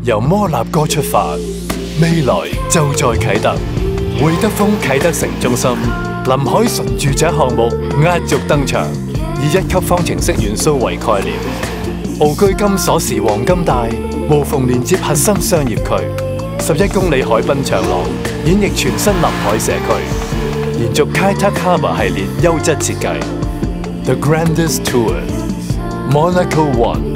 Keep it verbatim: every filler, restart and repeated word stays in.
由摩納哥出發，未來就在啟德。會德豐啟德城中心臨海純住宅項目壓軸登場，以一級方程式元素為概念，澳居金鎖匙黃金帶，無縫連接核心商業區，十一公里海濱長廊，演繹全新臨海社區，延續開拓 Harbour 系列優質設計 ，The Grandest Tour，Monaco One。